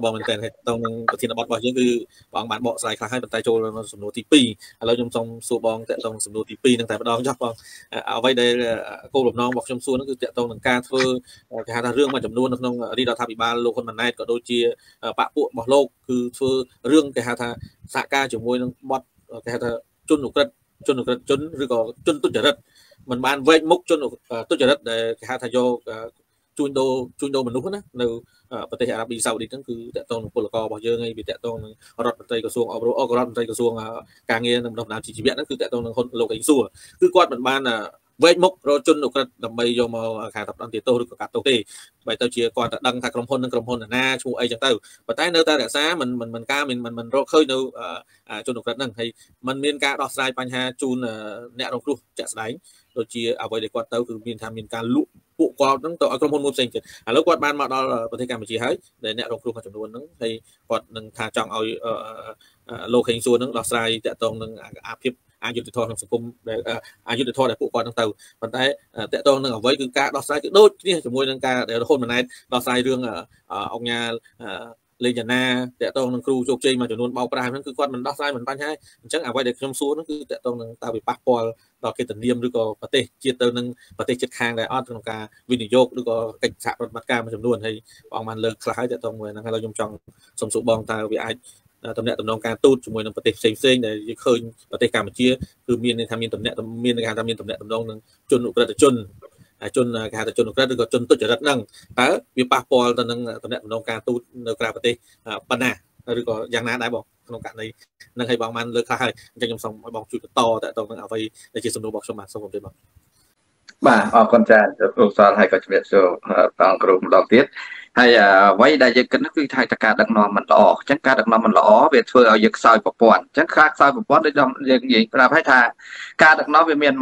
បងមែនតើតោះនឹងប្រធានបទរបស់យើងគឺបងបានបកស្រាយខ្លះហើយប៉ុន្តែចូលមកសំណួរទី2ឥឡូវខ្ញុំសូមសួរបងតើតោះសំណួរទី2នឹងតែម្ដងចុះបងអ្វីដែលគោលបំណងរបស់ខ្ញុំសួរនោះគឺតើតោះនឹងការធ្វើគេហៅថារឿងមួយចំនួននៅក្នុងរាជរដ្ឋាភិបាលលោកហ៊ុនម៉ាណែតក៏ដូចជាបកពួករបស់លោកគឺធ្វើរឿងគេហៅថាសហការជាមួយនឹងបទគេហៅថាជនឧក្រិដ្ឋជនឬក៏ជនទុច្ចរិតមិនបានវែកមុខជនទុច្ចរិតដែលគេហៅថាយកជួញដូរមនុស្សណានៅប្រទេសអារ៉ាប៊ីសាអូឌីហ្នឹងគឺតកតងនឹងពលកររបស់យើងហើយវាតកតងនឹងរដ្ឋមន្ត្រីក្រសួងអប់រំរដ្ឋមន្ត្រីក្រសួងការងារនិងបណ្ដុះបណ្ដាលជីវៈហ្នឹងគឺតកតងនឹងលោកអ៊ីសួរគឺគាត់មិនបានវែកមុខរកជនឧក្រិដ្ឋដើម្បីយកមកខែតាប់ដល់ទោសឬក៏កាត់ទោសទេបើទៅជាគាត់តែដឹងថាក្រុមហ៊ុននឹងក្រុមហ៊ុនណាឈ្មោះអីចឹងទៅប៉ុន្តែនៅតែរក្សាមិនការមិនរកឃើញនៅជនឧក្រិដ្ឋហ្នឹងហើយมันមានការដោះស្រាយបញ្ហាជូនអ្នករងគ្រោះជាក់ស្ដែងដូចជាអ្វីដែលគាត់ទៅគឺមានការលក់ពួកគាត់ហ្នឹងទៅឲ្យក្រុមហ៊ុនមួយផ្សេងទៀតឥឡូវគាត់បានមកដល់ប្រទេសកម្ពុជាហើយដែលអ្នករងគ្រោះមួយចំនួនហ្នឹងហើយគាត់នឹងថាចង់ឲ្យលោកហេងសួរហ្នឹងដោះស្រាយតាក់ទងនឹងអាភិបអយុធធម៌ក្នុងសង្គមដែលអយុធធម៌ដែលពួកគាត់ហ្នឹងទៅប៉ុន្តែតាក់ទងនឹងអ្វីគឺការដោះស្រាយគឺដូចគ្នាជាមួយនឹងការដែលហ៊ុនម៉ាណែតដោះស្រាយរឿងអង្គញាលេងណាតាក់ទងនឹងគ្រូជោគជ័យមួយចំនួនបោកប្រាស់ហ្នឹងគឺគាត់មិនដោះស្រាយមិនបញ្ហាអញ្ចឹងអ្វីដែលខ្ញុំសួរហ្នឹងគឺតាក់ទងនឹងតើវាប៉ះពាល់ដល់កិត្តិនាមឬក៏ប្រទេសជាតិទៅនឹងប្រទេសជិតខាងដែលអត់ក្នុងការវិនិយោគឬក៏កិច្ចសហប្រតិបត្តិការមួយចំនួនហើយបងបានលើកខ្លះហើយតាក់ទងមួយហ្នឹងហើយខ្ញុំចង់សុំសួរបងតើវាអាចតំណែងតំណងការទូតជាមួយនឹងប្រទេសផ្សេងដែលយើងឃើញប្រទេសកម្ពុជាគឺមានន័យថាមានតំណែងមានគេហៅថាមានតំណែងតំណងនឹងជនឧក្រិដ្ឋជនគេហៅថាជនឧក្រិដ្ឋឬក៏ជនទុច្ចរិតហ្នឹងតើវាប៉ះពាល់ទៅនឹងតំណែងតំណងការទូតនៅក្រៅប្រទេសប៉ុណ្ណាឬក៏យ៉ាងណាដែរបងក្នុងករណីហ្នឹងឲ្យបងបានលើកខ្លះហើយអញ្ចឹងខ្ញុំសូមឲ្យបងជួយបន្តតើតើនឹងអ្វីដែលជាសំណួររបស់ខ្ញុំបាទសូមជម្រាបបងបាទអរគុណច្រើនគ្រូសាលហើយក៏ជំរាបសួរបងគ្រូម្ដងទៀតហើយអ្វីដែលយើងគិតនោះគឺថាការដឹកនាំមិនល្អអញ្ចឹងការដឹកនាំមិនល្អវាធ្វើឲ្យយើងខ្សោយប្រព័ន្ធអញ្ចឹងការខ្សោយប្រព័ន្ធដូចយើងនិយាយប្រាប់ឲ្យថាការដឹកនាំវាមាន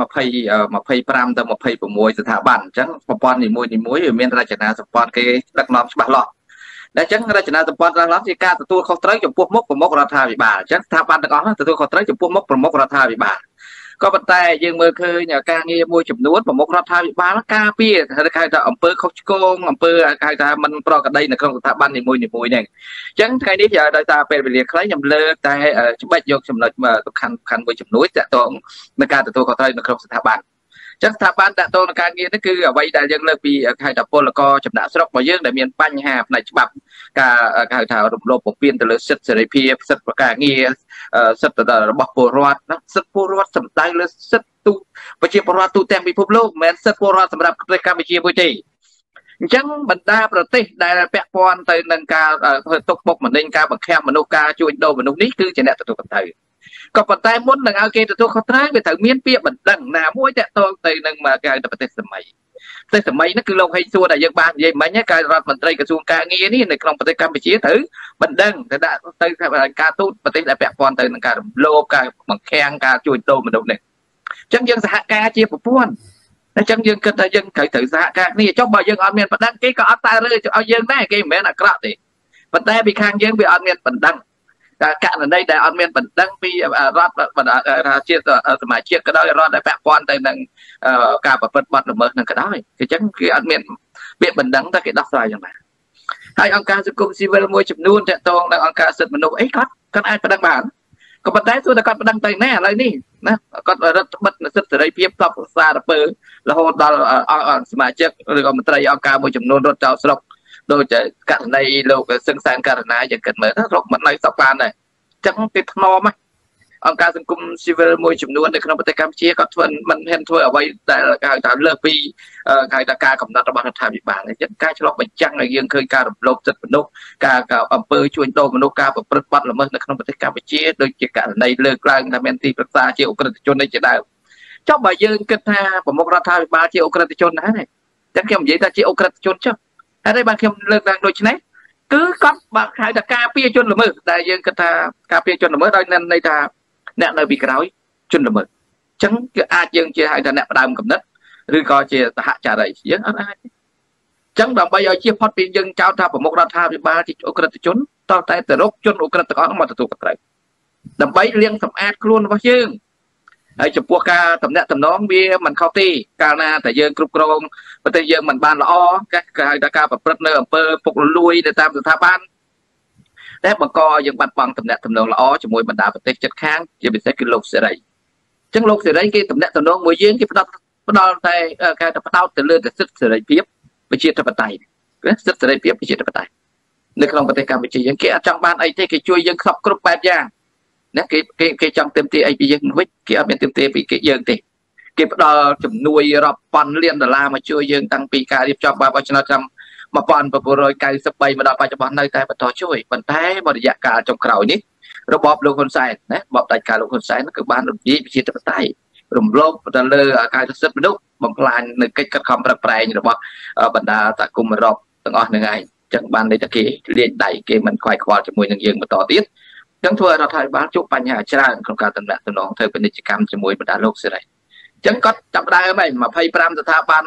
25ទៅ26ស្ថាប័នអញ្ចឹងប្រព័ន្ធនីមួយវាមានរចនាសម្ព័ន្ធគេដឹកនាំច្បាស់លាស់តែអញ្ចឹងរចនាសម្ព័ន្ធរបស់ជាការទទួលខុសត្រូវចំពោះមុខប្រមុខរដ្ឋាភិបាលអញ្ចឹងស្ថាប័នទាំងអស់នោះទទួលខុសត្រូវចំពោះមុខប្រមុខរដ្ឋាភិបាលក៏ប៉ុន្តែយើងមើលឃើញការងារមួយចំនួនប្រមុខរដ្ឋាភិបាលការពារហៅថាអង្គើខុសឆ្គងអង្គើហៅថាមិនប្រក្រតីនៅក្នុងស្ថាប័ននីមួយហ្នឹងអញ្ចឹងថ្ងៃនេះដោយសារពេលវេលាខ្លីខ្ញុំលើកតែច្បាច់យកចំណុចសំខាន់មួយចំនួនតាក់ទងនឹងការទទួលខុសត្រូវនៅក្នុងស្ថាប័នចឹងស្ថាប័នតាក់ទងនឹងការងារនេះគឺអ្វីដែលយើងលើកពីហៅថាពលករចំណាក់ស្រុករបស់យើងដែលមានបញ្ហាផ្នែកច្បាប់ការហៅថារំលោភបំពានទៅលើសិទ្ធិសេរីភាពសិទ្ធិការងារសិទ្ធិរបស់ពលរដ្ឋសិទ្ធិពលរដ្ឋសំដៅលើសិទ្ធិទូប្រជាពលរដ្ឋទូទាំងពិភពលោកមិនមែនសិទ្ធិពលរដ្ឋសម្រាប់ប្រទេសកម្ពុជាមួយទេអញ្ចឹងបណ្ដាប្រទេសដែលពាក់ព័ន្ធទៅនឹងការធ្វើទុកបុកម្នេញការបង្ខាំមនុស្សការជួញដូរមនុស្សនេះគឺជាអ្នកទទួលខុសត្រូវក៏ប៉ុន្តែមុននឹងឲ្យគេទទួលខុសត្រូវវាត្រូវមានពាក្យបណ្ដឹងណាមួយតាក់ទងទៅនឹងគេហៅថាប្រទេសសម័យហ្នឹងគឺលោកហេងសួរដែលយើងបាននិយាយមិញការរដ្ឋមន្ត្រីក្រសួងការងារនេះនៅក្នុងប្រទេសកម្ពុជាត្រូវបណ្ដឹងទៅដាក់ទៅការទូតប្រទេសដែលពាក់ព័ន្ធទៅនឹងការរំលោភការបង្ខាំងការជួញដូរមនុស្សនេះអញ្ចឹងយើងសហការជាប្រព័ន្ធអញ្ចឹងយើងគិតថាយើងត្រូវសហការគ្នាចុះបើយើងអត់មានបណ្ដឹងគេក៏អត់តែរើឲ្យយើងដែរគេមិនមែនអាក្រក់ទេប៉ុន្តែពីខាងយើងវាអត់មានបណ្ដឹងករណីដែលអត់មានបណ្ដឹងពីរដ្ឋជាសមាជិកក៏ដោយរដ្ឋដែលពាក់ព័ន្ធទៅនឹងការប្រព្រឹត្តបទល្មើសនឹងក៏ដោយអញ្ចឹងគេអត់មានពាក្យបណ្ដឹងតែគេដោះស្រាយយ៉ាងណាហើយអង្គការសង្គមស៊ីវិលមួយចំនួនតាក់ទងនឹងអង្គការសិទ្ធិមនុស្សអីគាត់អាចបណ្ដឹងបានក៏ប៉ុន្តែទោះតែគាត់បណ្ដឹងទៅណាឥឡូវនេះណាគាត់រដ្ឋបិទសិទ្ធិសេរីភាពតបសារពើរហូតដល់សមាជិកឬក៏មន្ត្រីអង្គការមួយចំនួនរត់ចោលស្រុកដូចករណីលោកសឹងសានករណីយើងគិតមើលទៅរកមិននៅសពបានដែរអញ្ចឹងគេថ្នមអង្គការសង្គមស៊ីវិលមួយចំនួននៅក្នុងប្រទេសកម្ពុជាក៏ធ្វើមិនហ៊ានធ្វើអ្វីដែលគេហៅថាលើសពីគេហៅថាការកំណត់របស់រដ្ឋាភិបាលអញ្ចឹងការឆ្លុះបញ្ចាំងឲ្យយើងឃើញការរំលោភសិទ្ធិមនុស្សការអំពើជួញដូរមនុស្សការប្រព្រឹត្តបទល្មើសនៅក្នុងប្រទេសកម្ពុជាដូចជាករណីលើកឡើងថាមានទីប្រឹក្សាជាអ ுக ្រិតជននេះជាដើមចុះបើយើងគិតថាប្រមុខរដ្ឋាភិបាលជាអ ுக ្រិតជនណាស់ទេអញ្ចឹងខ្ញុំនិយាយថាជាអ ுக ្រិតជនចុះហើយបានខ្ញុំលើកឡើងដូចនេះគឺគាត់បើហៅថាការពារជនល្មើសដែលយើងគិតថាការពារជនល្មើសដោយន័យថាអ្នកនៅពីក្រោយជនល្មើសអញ្ចឹងគឺអាចយើងជាហៅថាអ្នកផ្ដើមកំណត់ឬក៏ជាសហចារីយើងអត់អាចអញ្ចឹងដើម្បីឲ្យជៀសផុតពីយើងចោទថាប្រមុខរដ្ឋាភិបាលជាអ ுக ្រិតជនតោះតែទៅរកជនអ ுக ្រិតទាំងអស់មកទទួលខុសត្រូវដើម្បីលាងសម្អាតខ្លួនរបស់យើងហើយចំពោះការតំណាក់តំណងវាមិនខុសទេកាលណាតែយើងគ្រប់គ្រងប្រទេសយើងមិនបានល្អគេហៅថាការប្រព្រឹត្តនៅអំពើពុករលួយទៅតាមស្ថាប័នតែបង្កយើងបាត់បង់តំណែងតំណងល្អជាមួយបណ្ដាប្រទេសជិតខាងជាពិសេសគឺលោកសេរីអញ្ចឹងលោកសេរីគេតំណែងតំណងមួយយើងគេផ្ដល់តែគេទៅផ្ដោតទៅលើសិទ្ធិសេរីភាពប្រជាធិបតេយ្យសិទ្ធិសេរីភាពប្រជាធិបតេយ្យនៅក្នុងប្រទេសកម្ពុជាយើងគេអត់ចង់បានអីទេគេជួយយើងគ្រប់បែបយ៉ាងណាគេចង់ទាមទារអីពីយើងវិញគេអត់មានទាមទារពីគេយើងទេគេផ្ដល់ជំនួយរាប់ពាន់លានដុល្លារមកជួយយើងតាំងពីការរៀបចំបោះឆ្នោតឆ្នាំ1993មកដល់បច្ចុប្បន្ននៅតែបន្តជួយប៉ុន្តែបរិយាកាលចុងក្រោយនេះរបបលោកហ៊ុនសែនណារបបផ្ដាច់ការលោកហ៊ុនសែនគឺបានរំលាយប្រជាធិបតេយ្យរំលោភទៅលើការសិទ្ធិមនុស្សបំផ្លាញនៅកិច្ចខិតខំប្រឹកប្រែងរបស់បណ្ដាសហគមន៍អឺរ៉ុបទាំងអស់ហ្នឹងឯងចឹងបានន័យថាគេលាយដៃគេមិនខ្វាយខ្វល់ជាមួយនឹងយើងបន្តទៀតចឹងធ្វើឲ្យរដ្ឋាភិបាលជួបបញ្ហាច្រើនក្នុងការតំណែងធ្វើពាណិជ្ជកម្មជាមួយបណ្ដាលោកសេរីចឹងគាត់ចាប់ដើមហើយ25ស្ថាប័ន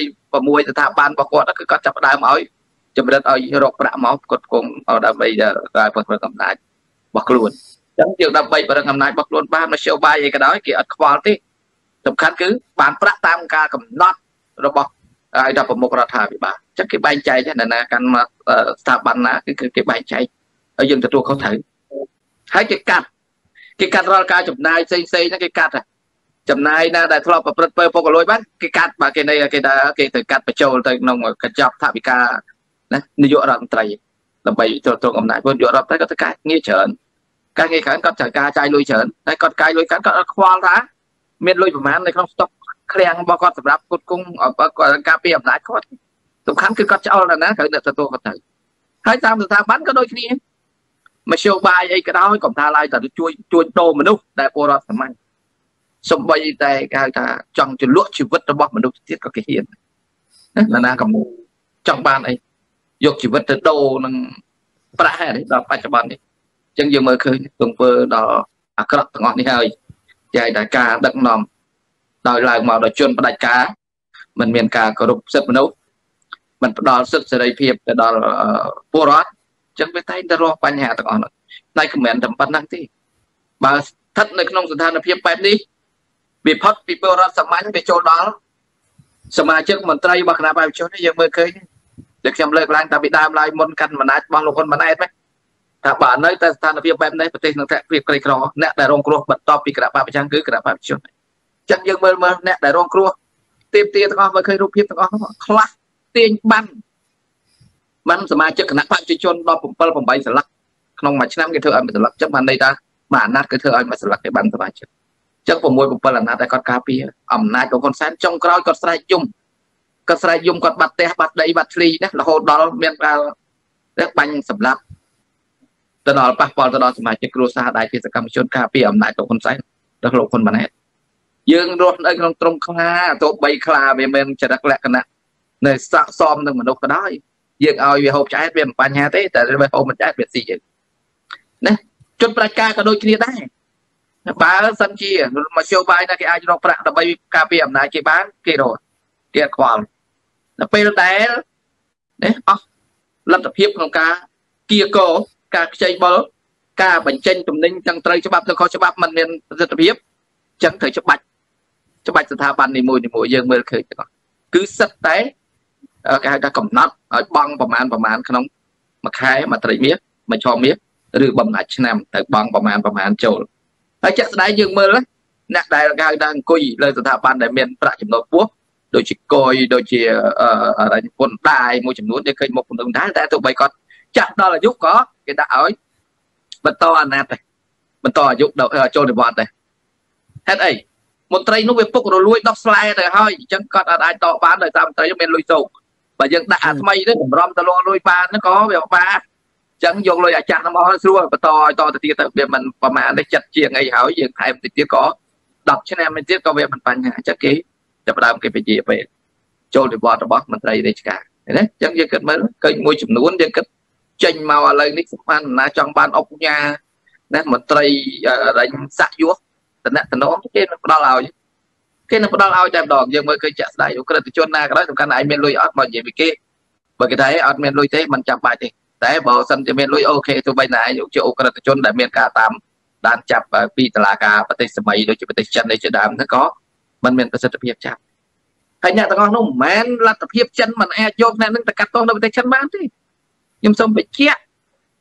26ស្ថាប័នរបស់គាត់គឺគាត់ចាប់ដើមឲ្យចម្រិតឲ្យរកប្រាក់មកគាត់គង់ដើម្បីប្រឹងអំណាចរបស់ខ្លួនចឹងយើងដើម្បីប្រឹងអំណាចរបស់ខ្លួនបានមធ្យោបាយអីក៏ដោយគេអត់ខ្វល់ទេសំខាន់គឺបានប្រាក់តាមការកំណត់របស់ឲ្យដល់ប្រមុខរដ្ឋាភិបាលចឹងគេបែងចែកណាកាន់មកស្ថាប័នណាគឺគេបែងចែកឲ្យយើងទទួលខុសត្រូវហើយគេកាត់រាល់ការចំណាយផ្សេងហ្នឹងគេកាត់ចំណាយណាដែលធ្លាប់ប្រព្រឹត្តពើពុករលួយបានគេកាត់បើគេត្រូវកាត់បញ្ចូលទៅក្នុងកញ្ចប់ថវិកាណានាយករដ្ឋមន្ត្រីដើម្បីទ្រង់អំណាចព្រោះនាយករដ្ឋមន្ត្រីគាត់ត្រូវការងារច្រើនការងារច្រើនគាត់ត្រូវការចាយលុយច្រើនតែគាត់កាយលុយច្រើនគាត់អត់ខ្វល់ថាមានលុយប្រមាណនៅក្នុងស្តុកឃ្លាំងរបស់គាត់សម្រាប់គាត់គង់គាត់ការពារអំណាចគាត់សំខាន់គឺគាត់ឆ្អល់ណាត្រូវអ្នកទទួលគាត់ទៅហើយតាមស្ថាប័នក៏ដូចគ្នាមធ្យោបាយអីក៏ដោយកុំថាឡើយតែជួយដូរមនុស្សដែលពលរដ្ឋសាមញ្ញសំបីតែគេហៅថាចង់ជលក់ជីវិតរបស់មនុស្សទៀតក៏គេហ៊ានណាកំពុងចង់បានអីយកជីវិតទៅដូរនឹងប្រាក់ហើយដល់បច្ចុប្បន្ននេះអញ្ចឹងយើងមើលឃើញទង្វើដល់អាក្រក់ទាំងអស់នេះហើយចាយតែការដឹកនាំដោយឡើងមកដល់ជនផ្ដាច់ការមិនមានការគោរពសិទ្ធិមនុស្សមិនផ្ដល់សិទ្ធិសេរីភាពទៅដល់ពលរដ្ឋអញ្ចឹងវាតែងតែរងបញ្ហាទាំងអស់នោះតែមិនមែនតែប៉ុណ្ណឹងទេបើស្ថិតនៅក្នុងស្ថានភាពបែបនេះវាផុតពីពលរដ្ឋសាមញ្ញវាចូលដល់សមាជិកមន្ត្រីរបស់គណៈបព្វជិជនយើងមើលឃើញដែលខ្ញុំលើកឡើងតាពីដើមឡើយមុនកាន់អំណាចរបស់លោកហ៊ុនម៉ាណែតថាបើនៅតែស្ថានភាពបែបនេះប្រទេសនឹងធ្លាក់ភាពក្រីក្រអ្នកដែលរងគ្រោះបន្ទាប់ពីគណៈបព្វជិជនគឺគណៈបព្វជិជនអញ្ចឹងយើងមើលអ្នកដែលរងគ្រោះទៀមទាទាំងអស់មើលឃើញរូបភាពទាំងអស់នោះខ្លះទាញបានសមាជិកគណៈបព្វជិជនដល់7 8សន្លឹកក្នុងមួយឆ្នាំគេធ្វើឲ្យមួយសន្លឹកអញ្ចឹងបានន័យថាមួយអាណត្តិគឺធ្វើឲ្យមួយសន្លឹកគេបានសមាជិកអញ្ចឹង6 7អាណត្តិតែគាត់ការពារអំណាចរបស់ហ៊ុនសែនចុងក្រោយគាត់ស្រែកយំគាត់បាត់ផ្ទះបាត់ដីបាត់ឆ្លីណារហូតដល់មានការបាញ់សម្លាប់ទៅដល់ប៉ះពាល់ទៅដល់សមាជិកគ្រួសារដែលជាសកម្មជនការពារអំណាចរបស់ហ៊ុនសែនដល់លោកហ៊ុនម៉ាណែតយើងរស់នៅក្នុងទ្រង់ខ្លាទោះបីខ្លាវាមានចរិតលក្ខណៈនៅស័ក្តិសមនឹងមនុស្សក៏ដោយយើងឲ្យវាហូបឆ្អែតវាមិនបញ្ហាទេតែវាហូបមិនឆ្អែតវាស៊ីយើងណាជនប្រជាការក៏ដូចគ្នាដែរបើសិនជាមធ្យោបាយណាគេអាចរកប្រាក់ដើម្បីការពារអំណាចគេបានគេរកគេខ្វល់ដល់ពេលដែលណាអស់លទ្ធភាពក្នុងការគៀកោការខ្ចីបុលការបញ្ចេញទំនិញទាំងត្រូវច្បាប់ទៅខុសច្បាប់មិនមានប្រសិទ្ធភាពអញ្ចឹងត្រូវច្បាច់ស្ថាប័ននីមួយយើងមើលឃើញទាំងអស់គឺសិតតែគេហៅថាកំណត់ឲ្យបង់ប្រមាណក្នុងមួយខែមួយត្រីមាសមួយឆមាសឬបំណាច់ឆ្នាំទៅបង់ប្រមាណចូលហើយជាក់ស្ដែងយើងមើលអ្នកដែលគេហៅថាអង្គុយលើស្ថាប័នដែលមានប្រាក់ចំណូលខ្ពស់ដូចជាកយដូចជាពន្ធដាយមួយចំនួនគេឃើញមុខពន្ធដាយតែទោះបីគាត់ចាស់ដល់អាយុក៏គេដាក់ឲ្យបន្តអាណត្តិបន្តអាយុចូលនិវត្តន៍ដែរហេតុអីមន្ត្រីនោះវាពុករលួយដោះស្លែទៅហើយអញ្ចឹងគាត់អាចតបបានដោយសារមន្ត្រីមានលុយសោកបើយើងដាក់អាថ្មីទៅតម្រាំទៅលួយបានក៏វាពិបាកអញ្ចឹងយកលុយអាចាស់ហ្នឹងមកស្រួលបន្តឲ្យតទៅទៀតទៅវាមិនប្រមាណទេចិត្តជាងអីហើយយើងថែមតិចទៀតក៏10ឆ្នាំទៀតក៏វាមិនបញ្ហាអញ្ចឹងគេចាប់ដើមគេពជាពេលចូលនិវត្តន៍របស់មន្ត្រីរាជការណាអញ្ចឹងយើងគិតមើលឃើញមួយចំនួនយើងគិតចេញមកឥឡូវនេះសម្បានណាចង់បានអុកញ៉ាណាមន្ត្រីរញសាក់យោតំណគេនឹងផ្ដល់ឲ្យតែម្ដងយើងមើលឃើញចាក់ស្ដាយអក្រិតជនណាក៏ដោយសំខាន់តែឯងមានលុយអត់មកនិយាយពីគេបើគេថាអត់មានលុយទេមិនចាំបាច់ទេតែបើសិនជាមានលុយអូខេទោះបីណាឯងជាអក្រិតជនដែលមានការតាមដានចាប់ពីតុលាការប្រទេសសម័យដូចជាប្រទេសចិននេះជាដើមហ្នឹងក៏មិនមានប្រសិទ្ធភាពចាប់ហើយអ្នកទាំងអស់នោះមិនមែនលទ្ធភាពចិនមិនអាចយកអ្នកនឹងទៅកាត់ទោសនៅប្រទេសចិនបានទេខ្ញុំសូមបញ្ជាក់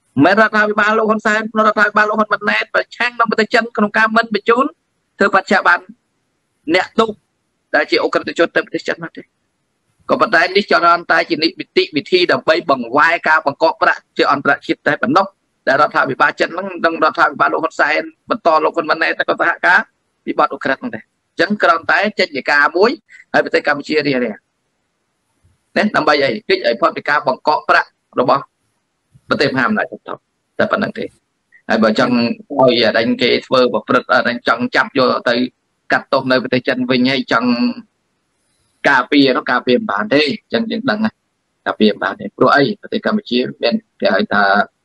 mấy ra thay ba lô con sen nó ra thay ba lô con bật nét và trang nó bật chân còn cam mình bị chốn thưa bạch cha bạn nẹt tung đại chỉ ô cần tự chốt tới bật chân mất còn bật tay đi cho nó tay chỉ bị thi đập bay bằng vai cao bằng cọp bạ chứ on bạ chít tay bật nóc để ra thay bị ba chân nó đang ra thay ba lô con sen bật to lô con bật nét có hạ cá bị bọt ô cần này chân còn tay chân gì cá muối hay bị tay Campuchia đi này nè nằm bay vậy cái ấy phật bị cá bằng cọp bạ rồi bỏ bật thêm hàm lại thậtแต่ปนนั้นទេហើយបើចង់ឲ្យដេញគេធ្វើប្រព្រឹត្តដេញចង់ចាប់យកទៅកាត់ទោសនៅប្រទេសចិនវិញហើយចង់ការពារនោះការពារមិនបានទេអញ្ចឹងយើងដឹងការពារមិនបានទេព្រោះអីប្រទេសកម្ពុជាមានគេហៅថា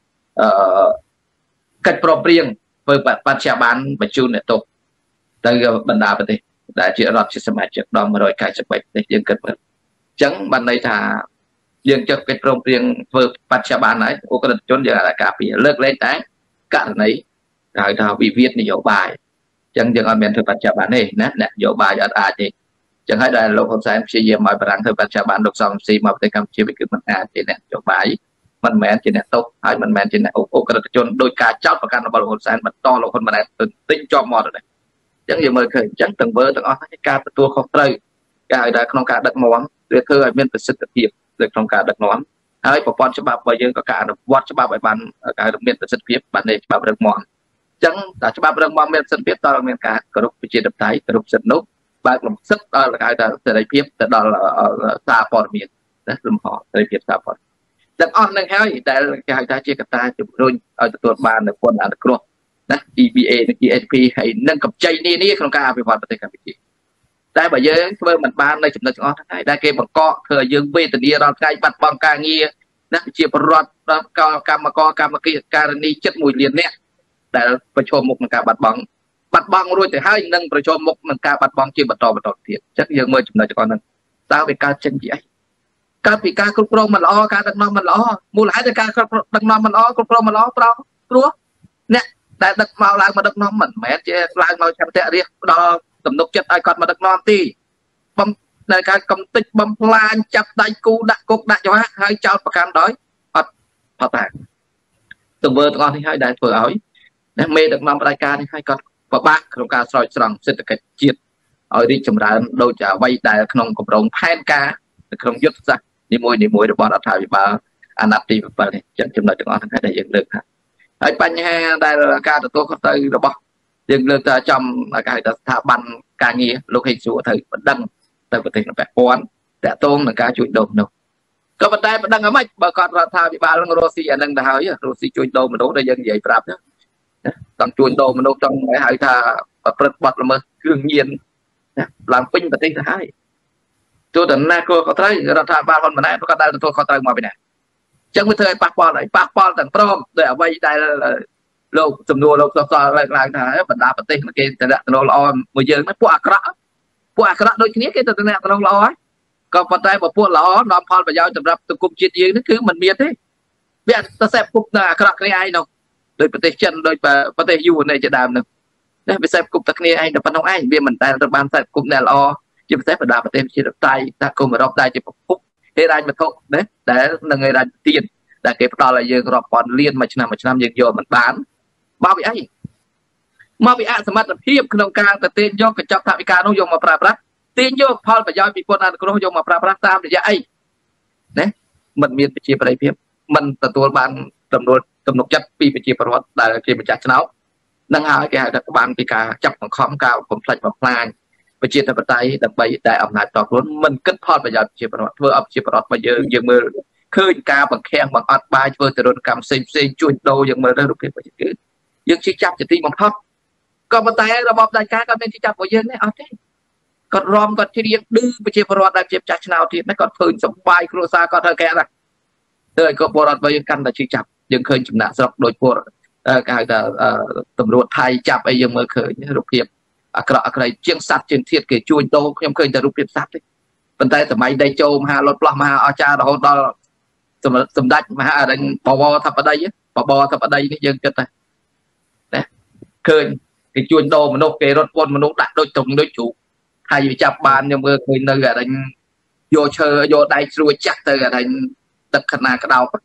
កិច្ចប្រព្រឹត្តធ្វើបច្ចុប្បន្នបញ្ជូនអ្នកទោសទៅបណ្ដាប្រទេសដែលជារដ្ឋជាសមាជិកដល់193ប្រទេសយើងគិតមើលអញ្ចឹងបានន័យថាយើងចុះកិច្ចព្រមព្រៀងធ្វើបច្ចុប្បន្នហើយឧក្រិដ្ឋជនយើងអាចការពារលើកលែងតែករណីហៅថាវិវាទនយោបាយអញ្ចឹងយើងអត់មានធ្វើបច្ចុប្បន្នទេណានយោបាយអត់អាចទេអញ្ចឹងហើយដែលលោកហ៊ុនសែនព្យាយាមឲ្យបារាំងធ្វើបច្ចុប្បន្នលោកសំស៊ីមកប្រទេសកម្ពុជាវាគឺមិនអាចជានយោបាយមិនមែនជាអ្នកទោសហើយមិនមែនជាអ្នកឧក្រិដ្ឋជនដោយការចោទប្រកាន់របស់លោកហ៊ុនសែនបន្តលោកហ៊ុនម៉ាណែតទៅទិញជាប់មកទៅអញ្ចឹងយើងមើលឃើញអញ្ចឹងទាំងវើទាំងអស់ការទទួលខុសត្រូវគេហៅថាក្នុងការដឹកនាំវាធ្វើឲ្យមានប្រសិទ្ធភាពនៅក្នុងការដឹកនាំហើយប្រព័ន្ធច្បាប់របស់យើងក៏ការអនុវត្តច្បាប់ឲ្យបានការមានប្រសិទ្ធភាពបាននៃច្បាប់រឹងមាំអញ្ចឹងតែច្បាប់រឹងមាំមានប្រសិទ្ធភាពតើមានការគោរពប្រជាធិបតេយ្យគោរពសិទ្ធិនោះបើកលំសិទ្ធដល់គេហៅថាសេរីភាពទៅដល់សារព័ត៌មានណាលំហសេរីភាពសារព័ត៌មានទាំងអស់នឹងហើយដែលគេហៅថាជាកត្តាជំរុញឲ្យទទួលបាននូវពន្ធអនុគ្រោះណា EBA និង GSP ហើយនឹងកម្ចីនានាក្នុងការអភិវឌ្ឍប្រទេសកម្ពុជាតែបើយើងធ្វើមិនបាននៅចំណុចទាំងអស់ហ្នឹងហើយដែលគេបង្កក់ធ្វើឲ្យយើងវេទនារាល់ថ្ងៃបាត់បង់ការងារណាជាប្រវត្តិកម្មករណីចិត្ត1លាននាក់ដែលប្រឈមមុខនឹងការបាត់បង់រួចទៅហើយនឹងប្រឈមមុខនឹងការបាត់បង់ជាបន្តទៀតអញ្ចឹងយើងមើលចំណុចទាំងអស់ហ្នឹងតើវាកើតចេញពីអីកើតពីការគ្រប់គ្រងមិនល្អការដឹកនាំមិនល្អមូលហេតុនៃការដឹកនាំមិនល្អគ្រប់គ្រងមិនល្អព្រោះអ្នកដែលដឹកមកឡើងមកដឹកនាំមិនមែនជាឡើងមកឆន្ទៈរាជផ្ដល់ទំនុកចិត្តឲ្យគាត់មកដឹកនាំទីបំនៅការកំតិចបំផ្លាញចាប់ដៃគូដាក់គុកដាក់ចង្ហាក់ហើយចោតប្រកាន់ដោយអត់ផតាទង្វើទាំងអស់នេះហើយដែលធ្វើឲ្យណាមេដឹកនាំផ្ដាច់ការនេះហើយគាត់ពិបាកក្នុងការស្រោចស្រង់សេដ្ឋកិច្ចជាតិឲ្យរីកចម្រើនដូចអ្វីដែលក្នុងគម្រោងផែនការនៅក្នុងយុទ្ធសាស្ត្រនីមួយៗរបស់រដ្ឋាភិបាលអាណត្តិទី7នេះចំណុចទាំងអស់ហ្នឹងដែលយើងលើកថាហើយបញ្ហាដែលការទទួលខុសត្រូវរបស់យើងលើកទៅចំគេហៅថាស្ថាប័នការងារលោកហេងសួរទៅបណ្ដឹងទៅប្រទេសពាក់ព័ន្ធតាក់ទងនឹងការជួញដូរមនុស្សក៏ប៉ុន្តែបណ្ដឹងអ្ហ្មិចបើគាត់រដ្ឋាភិបាលនឹងរស់ស៊ីអានឹងទៅហើយរស់ស៊ីជួញដូរមនុស្សដែលយើងនិយាយប្រាប់ណាចង់ជួញដូរមនុស្សចង់ហៅថាប្រព្រឹត្តបទល្មើសគ្រឿងញៀនណាឡើងពេញប្រទេសទៅហើយទូទៅណាក៏ត្រូវរដ្ឋាភិបាលហ៊ុនម៉ាណែតក៏ដែលទទួលខុសត្រូវមកពីណាអញ្ចឹងវាធ្វើឲ្យប៉ះពាល់ទាំងព្រមដោយអ្វីដែលលោកចំនួនលោកសសរឡើងថាបណ្ដាប្រទេសគេតំណល្អមួយយើងពួកអាក្រក់ដូចគ្នាគេទៅតំណល្អហើយក៏ប៉ុន្តែបើពួកល្អនាំផលប្រយោជន៍សម្រាប់សង្គមជាតិយើងនេះគឺមិនមានទេវាទៅសេពគប់នៅអាក្រក់គ្នាឯងនោះដោយប្រទេសចិនដោយប្រទេសយួនជាដើមនោះនេះវាសេពគប់តែគ្នាឯងតែប៉ុណ្្នឹងឯងវាមិនដែលទៅបានសេពគប់អ្នកល្អជាពិសេសបណ្ដាប្រទេសជាតៃតាគុំអឺរ៉ុបដែលជាប្រភពហេរ៉ាញ់វត្ថុណាដែលនឹងហេរ៉ាញ់ទៀនដែលគេផ្ដល់ឲ្យយើងរាប់ពាន់លានមួយឆ្នាំយើងយកមិនបានមកពីអីមកពីអសមត្ថភាពក្នុងការទៅទាញយកកញ្ចប់ថវិកានោះយកមកប្រើប្រាស់ទាញយកផលប្រយោជន៍ពីពន្ធអនុគ្រោះយកមកប្រើប្រាស់តាមរយៈអីណាមិនមានប្រជាប្រិយភាពមិនទទួលបានទំនុកចិត្តពីប្រជាពលរដ្ឋដែលជាម្ចាស់ឆ្នោតនឹងហើយគេហៅថាបានពីការចាប់បង្ខំការបំផ្លិចបំផ្លាញប្រជាធិបតេយ្យដើម្បីតែអំណាចតខ្លួនមិនគិតផលប្រយោជន៍ប្រជាពលរដ្ឋធ្វើឲ្យប្រជាពលរដ្ឋរបស់យើងមើលឃើញការបង្ខាំងបង្អត់បាយធ្វើទរណកម្មផ្សេងជួញដូរយើងមើលទៅរូបភាពរបស់យើងយើងជិះចាប់ជាទីបំផុតក៏ប៉ុន្តែរបបផ្ដាច់ការក៏មានជិះចាប់របស់យើងដែរអត់ទេគាត់រំគាត់ជ្រៀងឌឺប្រជាពលរដ្ឋដែលជាម្ចាស់ឆ្នោតទៀតណាគាត់ឃើញសបាយគ្រួសារគាត់ត្រូវកែណាទៅឲ្យក៏ពលរដ្ឋរបស់យើងកាន់តែជិះចាប់យើងឃើញចំណាក់ស្រុកដោយពលគេហៅថាតម្រួតថៃចាប់អីយើងមើលឃើញរូបភាពអាក្រក់ជាងសត្វជាងធាតគេជួញដូរខ្ញុំឃើញតែរូបភាពសត្វទេប៉ុន្តែសម័យដេជោមហាលត់ផ្លោះមហាអស្ចារ្យរហូតដល់សម្ដេចមហាអរិញបវរធិបតីនេះយើងគិតថាណាឃើញគេជួញដូរមនុស្សគេរត់ពន្ធមនុស្សដាក់ដូចជ្រូកហើយវាចាប់បានខ្ញុំមើលឃើញនៅអរិញយកឈើយកដៃស្រួចចាក់ទៅអរិញទឹកខណាក្តោប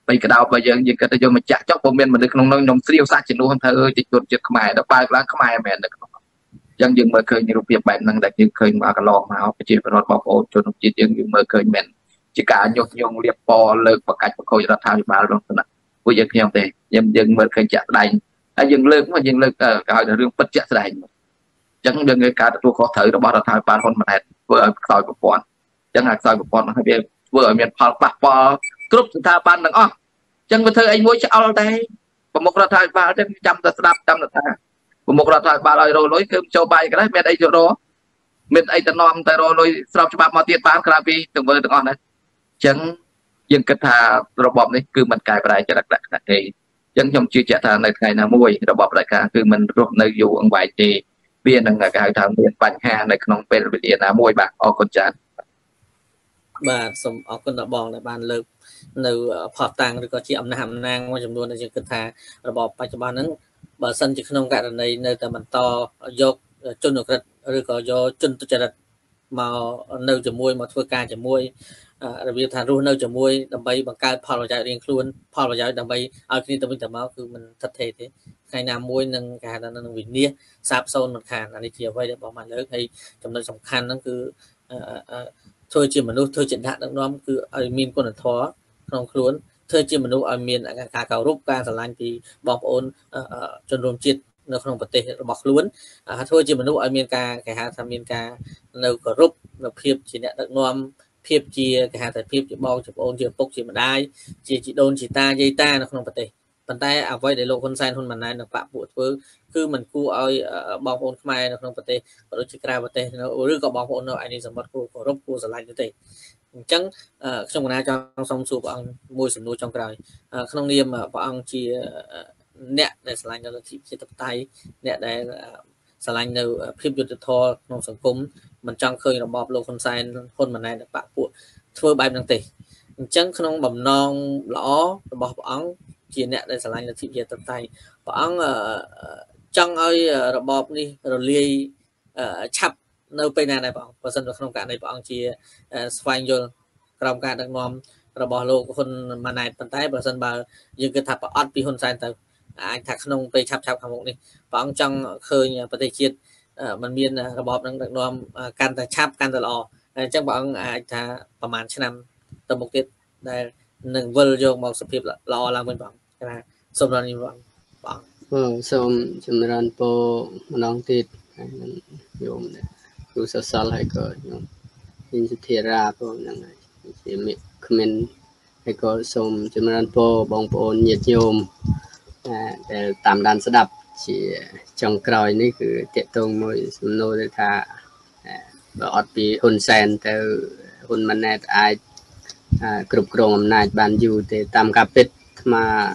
ไปกระดาวไปยังก็จะโยมมาจักเจ้าผมเป็นมันในขนมนมเสียวซาจินูเธอจิตจุดขมายแล้วไปแล้วขมายแม่นยังเมื่อเคยในรูปแบบนั้นแต่ยังเคยมากระลองมาเอาไปจีบรถบอกโอ้จนจิตยังเมื่อเคยแม่นจิการยงเรียบปอเลิกประกาศประโคยรัฐาธิบาลลงสนะผู้ยังเพียงแต่ยังเมื่อเคยจะได้ยังเลิกว่ายังเลิกการเรื่องปัจจัยแสดงยังยังในการตัวขอถือระบาดรัฐาธิบาลคนมาแทนเพื่อซอยกับปอนยังหากซอยกับปอนให้เพื่อเมียนพอปะปอกรุ๊ปสถาบันหนึ่งอ๋อจังไปเธอไอ้มวยจะเอาได้ประมุขรัฐบาลจะจำแต่สลับจำแต่ประมุขรัฐบาลลอยลอยคือโจบายก็ได้เม็ดไอ้โจโรเม็ดไอ้ตะนอมแต่ลอยสลับฉบับมาเตียนปานคราบีถึงเบอร์ถึงอ๋อนะจังยังกระทาระบบนี้คือมันกลายไปจะหลักๆที่ยังยมชื่อจะทางในไทยนะมวยระบบรายการคือมันรวมในอยู่อังไวจีเบียนอังการทางเบียนปัญหาในขนมเป็นวิทยานะมวยบางออกคนจันបាទសូមអរគុណដល់បងដែលបានលើកនៅផុសតាំងឬក៏ជាអំណះអំណាងមួយចំនួនដែលយើងគិតថារបបបច្ចុប្បន្នហ្នឹងបើសិនជាក្នុងករណីនៅតែបន្តយកជនក្រិតឬក៏យកជនទុច្ចរិតមកនៅជាមួយមកធ្វើការជាមួយរបៀបថារស់នៅជាមួយដើម្បីបង្កើតផលប្រយោជន៍រៀងខ្លួនផលប្រយោជន៍ដើម្បីឲ្យគ្នាទៅវិញទៅមកគឺមិនថិតថេរទេថ្ងៃណាមួយនឹងគេហៅថានឹងវិនិច្ឆ័យសាបសូន្យមិនខានអានេះជាអ្វីដែលបងបានលើកហើយចំណុចសំខាន់ហ្នឹងគឺធ្វើជាមនុស្សធ្វើជាដាក់ដឹកនាំគឺឲ្យមានគុណធម៌ក្នុងខ្លួនធ្វើជាមនុស្សឲ្យមានការគោរពការស្រឡាញ់ពីបងប្អូនជនរួមជាតិនៅក្នុងប្រទេសរបស់ខ្លួនធ្វើជាមនុស្សឲ្យមានការគេហៅថាមានការនៅគោរពនៅភាពជាអ្នកដឹកនាំភាពជាគេហៅថាភាពជាបងជាប្អូនជាឪពុកជាម្ដាយជាជីដូនជីតាយាយតានៅក្នុងប្រទេសប៉ុន្តែអ្វីដែលលោកហ៊ុនសែនហ៊ុនម៉ាណែតនិងបកពួកធ្វើគឺมันគួរឲ្យបងប្អូនខ្មែរនៅក្នុងប្រទេសក៏ដូចជាក្រៅប្រទេសឬក៏បងប្អូននៅឯនេះសម្បត្តិគួរគោរពគួរស្រឡាញ់ទេអញ្ចឹងខ្ញុំកណាចង់សុំសួរព្រះអង្គមួយសំណួរចុងក្រោយក្នុងនាមព្រះអង្គជាអ្នកដែលស្រឡាញ់នៅលទ្ធិប្រជាធិបតេយ្យអ្នកដែលស្រឡាញ់នៅភាពយុត្តិធម៌ក្នុងសង្គមមិនចង់ឃើញរបបលោកហ៊ុនសែនហ៊ុនម៉ាណែតនិងបកពួកធ្វើបែបហ្នឹងទេអញ្ចឹងក្នុងបំណងល្អរបស់ព្រះអង្គជាអ្នកដែលស្រឡាញ់លទ្ធិប្រជាធិបតេយ្យព្រះអង្គចង់ឲ្យរបបនេះរលាយឆាប់នៅពេលណាដែរបងបើសិនក្នុងករណីព្រះអង្គជាស្វែងយល់ក្រោមការដឹកនាំរបស់លោកហ៊ុនម៉ាណែតប៉ុន្តែបើសិនបើយើងគិតថាប្រអត់ពីហ៊ុនសែនទៅអាចថាក្នុងពេលឆាប់ខាងមុខនេះព្រះអង្គចង់ឃើញប្រទេសជាតិมันមានរបបនឹងដឹកនាំកាន់តែឆាប់កាន់តែល្អអញ្ចឹងព្រះអង្គអាចថាប្រហែលឆ្នាំទៅមុខទៀតដែលនឹងវិលយកមកសភាពល្អឡើងវិញបងណាសូមរំលឹកបងសូមចម្រើនពរម្ដងទៀតហើយនឹងយោមគ្រូសសលហើយក៏ខ្ញុំមានសធារាផងហ្នឹងជាមេគ្មានហើយក៏សូមចម្រើនពរបងប្អូនញាតិញោមដែលតាមដានស្ដាប់ជាចុងក្រោយនេះគឺតេតងមួយសំណួរដែលថាបើអត់ពីហ៊ុនសែនទៅហ៊ុនម៉ាណែតអាចគ្រប់គ្រងអំណាចបានយូរទេតាមការពិតថ្ម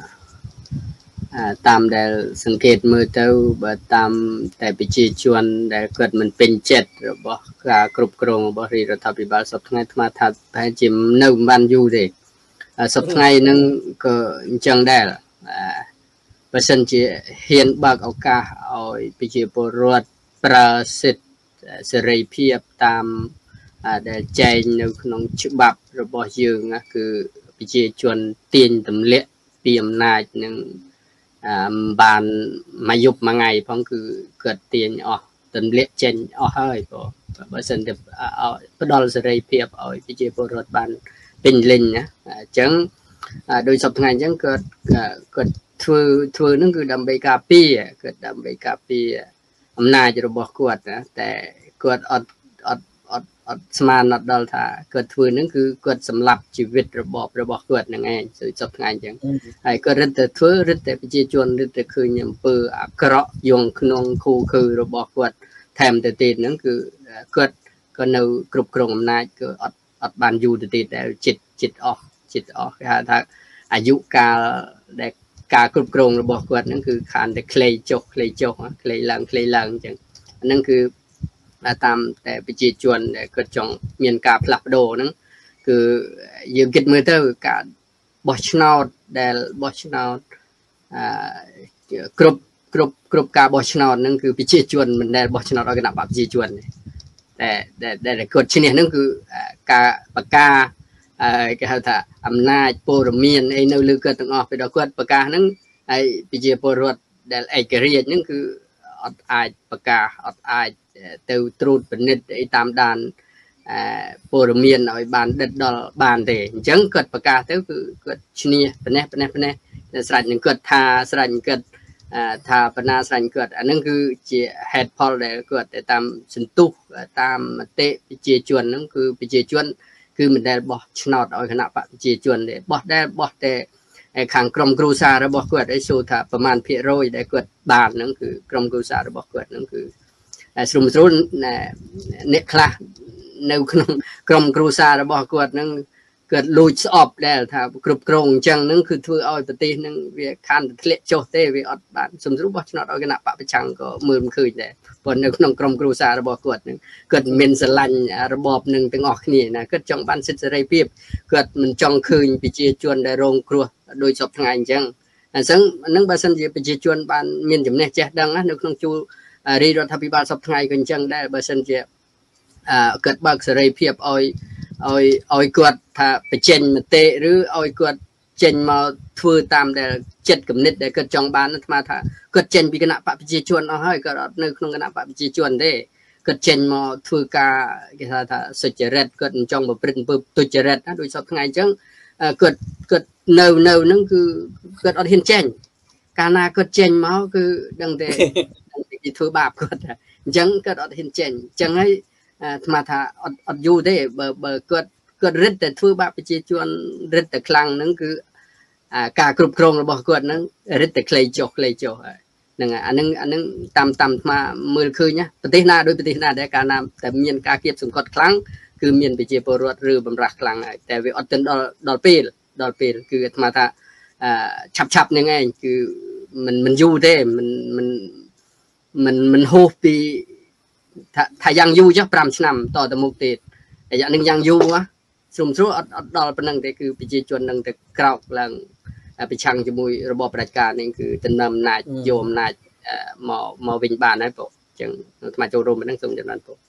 តាមដែលសង្កេតមើលទៅបើតាមតែប្រជាជនដែលគាត់មិនពេញចិត្តរបស់ការគ្រប់គ្រងរបស់រដ្ឋាភិបាលសពថ្ងៃថ្មថាប្រហែលជានៅមិនបានយូរទេសពថ្ងៃហ្នឹងក៏អញ្ចឹងដែរបើសិនជាហ៊ានបើកឱកាសឲ្យប្រជាពលរដ្ឋប្រើសិទ្ធិសេរីភាពតាមដែលចែងនៅក្នុងច្បាប់របស់យើងគឺប្រជាជនទាញទម្លាក់ពីអំណាចនឹងបានមួយយប់មួយថ្ងៃផងគឺគាត់ទាញអស់ទម្លាក់ចេញអស់ហើយបើសិនតែផ្ដល់សេរីភាពឲ្យប្រជាពលរដ្ឋបានពេញលេញណាអញ្ចឹងដោយសពថ្ងៃអញ្ចឹងគាត់ធ្វើនឹងគឺដើម្បីការពារគាត់ដើម្បីការពារអំណាចរបស់គាត់ណាតែគាត់អត់ស្មានអត់ដល់ថាគាត់ធ្វើនឹងគឺគាត់សម្លាប់ជីវិតរបស់គាត់នឹងឯងទៅសពថ្ងៃអញ្ចឹងហើយគាត់រឹតតែធ្វើរឹតតែប្រជាជនរឹតតែឃើញអំពើអាក្រក់យងក្នុងខូខើរបស់គាត់ថែមទៅទៀតហ្នឹងគឺគាត់ក៏នៅគ្រប់គ្រងអំណាចគឺអត់បានយូរទៅទៀតតែចិត្តអស់គេហៅថាអាយុកាលដែលការគ្រប់គ្រងរបស់គាត់ហ្នឹងគឺខានតែខ្លីចុះខ្លីឡើងអញ្ចឹងហ្នឹងគឺតាមតែប្រជាជនដែលគាត់ចង់មានការផ្លាស់ប្ដូរហ្នឹងគឺយើងគិតមើលទៅការបោះឆ្នោតដែលបោះឆ្នោតគ្រប់ការបោះឆ្នោតហ្នឹងគឺប្រជាជនមិនដែលបោះឆ្នោតឲ្យគណៈបកប្រជាជនតែគាត់ឈ្នះហ្នឹងគឺការបកា cái hậu thà âm na bồ miền ấy nơi lưu cơ từng ởไปดอกกวดประกาศนั้นไอ้ปิเจปรวดแต่ไอ้กระเรียนนั่นคืออดอายประกาศอดอายเติวตรูดเป็นนิดไอ้ตามด่านปรมีนเอาบานเด็ดดอลบานเตะจังเกิดประกาศเติวคือเกิดชนีเป็นแน่สระยังเกิดทาสระยังเกิดทาปนาสระยังเกิดอันนั้นคือเจเฮดพอลเลยเกิดแต่ตามสินตุตามเตะปิเจจวนนั่นคือปิเจจวนคือมันได้บอกชนอดเอาขณะปะเจจวนเลยบอกได้บอกแต่ขังกรมกรูซาระบอกเกิดไอ้สูตรประมาณเพียโรยได้เกิดบานนั่นคือกรมกรูซาระบอกเกิดนั่นคือสรุปสรุปเนี่ยคลาในกรมกรูซาระบอกเกิดนั่นเกิดลุยสอบได้ถ้ากรุบกรงจังนั่นคือถือเอาปฏินั่นเวียคันทะเลโจเตเวียอดบานสมรุปบอกชนอดเอาขณะปะไปชังก็มือมันคืนได้พอในกรมกรูซาระบอกเกิดนั่นเกิดเมนสลันระบอบหนึ่งตั้งออกนี่นะเกิดจังบ้านสิทธิ์ไรเพียบเกิดมันจังคืนไปเจียจวนได้โรงครัวโดยจบทางไงจังซึ่งนั่งบาสันจะไปเจียจวนบ้านเมียนจำเนกเจ้าดังนะนึกน้องจูรีรัฐบาลจบทางไงกันจังได้บาสันจะเกิดบักสไรเพียบเอากวดถ้าไปเจนมาเตะหรือเอากวดเจนมาทือตามแต่เจ็ดกับนิดแต่เกิดจังบ้านนั่นมาถ้าเกิดเจนปีกณะปะไปเจียจวนเอาให้ก็นึกน้องกณะปะไปเจียจวนได้เกิดเจนมาทือกาถ้าสุจริตเกิดจังแบบเป็นปุ๊บตุจริตนะโดยจบทางไงจังเกิดเนนั่นคือเกิดอดเห็นเจนการนาเกิดเจนมาคือดังแต่ที่ถือบาปเกิดจังเกิดอดเห็นเจนจังให้มาถ้าอดอยู่ได้เบอร์เกิดริดแต่ถือบาปไปจีจวนริดแต่คลังนั่นคือการกรุบกรองระบบเกิดนั้นริดแต่เคลโจนั่นอันนั้นตามมามือคือเนี่ยปฏิหน้าโดยปฏิหน้าได้การนำแต่มีนการเก็บสมกดครั้งคือมีนไปเจปรวดหรือบำรักคลังแต่วิอดจนดอลปีคือมาถ้าฉับยังไงคือมันอยู่ได้มันโฮปีถ้ายังอยู่จะปรำชนำต่อแต่มุกติดแต่อย่างนึงยังอยู่วะสมมติดอลเป็นนั่งแต่คือไปเจจวนนั่งแต่กราวหลังไปชังจมูกระบบราชการนี่คือจะนำนายโยมนายมอวิญบานนั่นปุ๊บจังมาโจรมมันนั่งสมจำนั้นปุ๊บ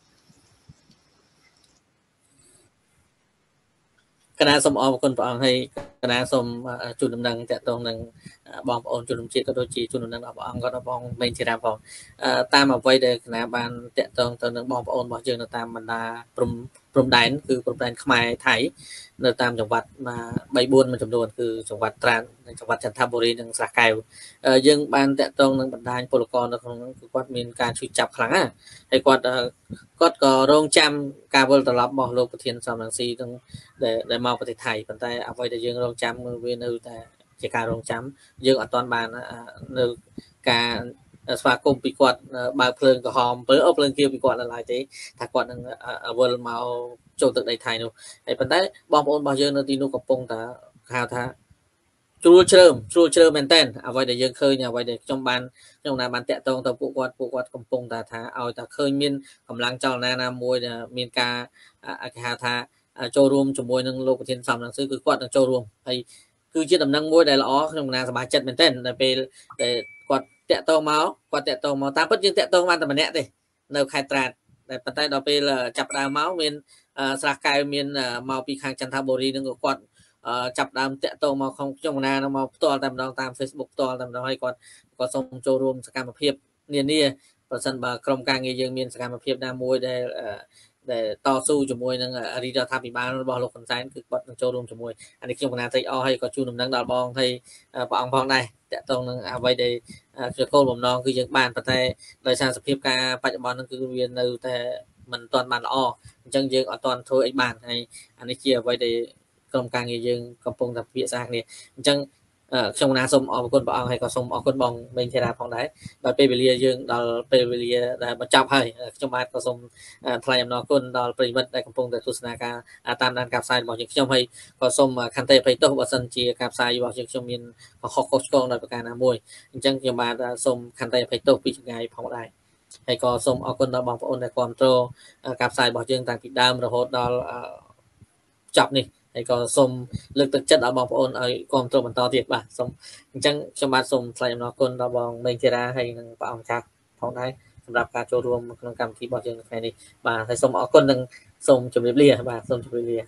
คณะสมอคนฟังให้คณะสมจุดดำเนินจะตรงนั้นบององจุดดำเนินก็โดยจีจุดดำเนินบองก็บองไม่ใช่แล้วบองตามเอาไว้เด็กคณะบานจะตรงนั้นบององบอกเจอตามบรรดาพรมแดนคือพรมแดนขมายไทยในตามจังหวัดมาใบบุญมันจำนวนคือจังหวัดตรังจังหวัดจันทบุรีจังหวัดสระแก้วยังบานจะตรงนั้นบรรดาโปรโกนของคือวัดมีการช่วยจับครั้งให้วัดก็โรงจำการบริตรับบอกโลกประเทศสามหลังซีต้องได้มาประเทศไทยปัจจัยเอาไว้ได้ยังโรงจำมือเวนึแต่จะการโรงจำยังอัตอนบานในการสมาคมปีกวดบางเพลิงก็หอมเปิดเอาเพลิงเกี่ยวปีกวดอะไรที่ถ้ากวดนั่งเวลมาโจตึกในไทยนู่ไอ้ปัจจัยบอมโอนบางเยอะในที่นู่กับปงแต่ข่าวท่าชูเชิมแมนเทนเอาไว้ได้ยังเคยเนี่ยไว้ได้trongนาบานแตะตรงแต่ปวดกำปงแต่ท่าเอาแต่เคยมีกำลังเจ้านามวยมีการข่าวท่าโจรวมจมวยนั่งโลกประเทศสามหลังซื้อคือกวดนั่งโจรวมไอ้คือเชื่อตำนั่งมวยได้ละอ๋อtrongนาสบายจัดแมนเทนแต่เป็นแต่กวดแตะตรงเมาตาพัดยังแตะตรงมาแต่มันเนี้ยดิในใครตราแต่ปัจจัยเราไปจับดาวเมาส์มีสระกายมีเมาปีคางจันทบุรีนั่งกวดจับดาวแตะตรงมาของจังนามาตัวตามดองตาม Facebook ตัวตามดองให้ก็ส่งโจรวมสการมาเพียบเนี่ยประชันบากรมการเงินยังมีสการมาเพียบนามวยได้ต่อสู้จมวยนั่งอริยธรรมปีบ้านบอลลูกคนซ้ายคือกดโจรวมจมวยอันนี้จังนาไทยอ้อให้ก็ชูนำนังดาวบองให้ปองพองได้แต่ตรงนั้นเอาไว้ได้จะโค่นผมน้องคือยังบ้านประเทศโดยสารสภาพการปัจจุบันนั่นคือเวียนในแต่มันตอนบ้านอ้อจังยังตอนโทรไอ้บ้านให้อันนี้เกี่ยวไว้ได้กรมการเงินยังกำปงทับเพียสร้างเนี่ยจังช่วงนาสมออกคนบองให้ก็สมออกคนบองเป็นเทราพองได้โดยเปเบเลียยังดอลเปเบเลียได้มาจับให้จังมาก็สมทลายน้องคนดอลปริมาณได้กำปงแต่ทุสนาการตามด้านกับสายบอกยังช่วงให้ก็สมคันเตไปโต้บัสันเจียกับสายบอกยังช่วงมีขอโคชกองในประการนามวยจังยังมาสมคันเตไปโต้ปีไงพองได้ให้ก็สมออกคนดอลบองพระองค์ในความโตกับสายบอกยังต่างผิดดามระหดดอลจับนี่ไอ้ก็สมเลือกตึกจัดเอาบองพระองค์ไอ้ความตรงมันต่อติดบ่ะสมจังชมาสมใส่น้องคนเราบองเบงเจราให้หนึ่งปองชักพองได้สำหรับการโจรวมกำลังกรรมที่บอกเชิงแค่นี้บ่าใส่สมเอาคนหนึ่งสมจุ่มเรียบ่าสมจุ่มเรีย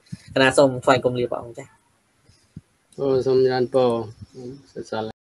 គណៈសូមថ្លែងគំលាព្រះអង្គចា៎អូសូមច្រើនពរសរសើរ